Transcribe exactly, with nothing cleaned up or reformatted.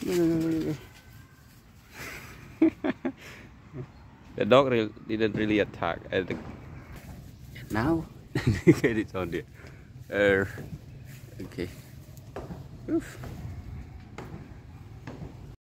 The dog really, didn't really attack. I think. Now, get it on there. Uh, okay. Oof.